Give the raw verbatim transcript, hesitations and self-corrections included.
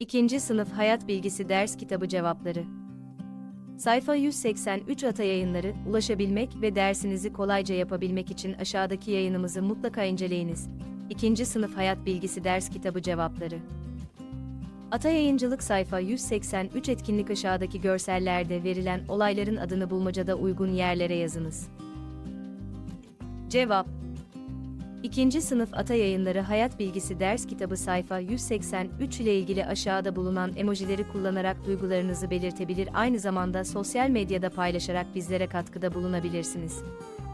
İkinci Sınıf Hayat Bilgisi Ders Kitabı Cevapları. Sayfa yüz seksen üç Ata Yayınları, ulaşabilmek ve dersinizi kolayca yapabilmek için aşağıdaki yayınımızı mutlaka inceleyiniz. İkinci Sınıf Hayat Bilgisi Ders Kitabı Cevapları. Ata Yayıncılık sayfa yüz seksen üç etkinlik aşağıdaki görsellerde verilen olayların adını bulmacada uygun yerlere yazınız. Cevap: İkinci Sınıf Ata Yayınları Hayat Bilgisi Ders Kitabı sayfa yüz seksen üç ile ilgili aşağıda bulunan emojileri kullanarak duygularınızı belirtebilir, aynı zamanda sosyal medyada paylaşarak bizlere katkıda bulunabilirsiniz.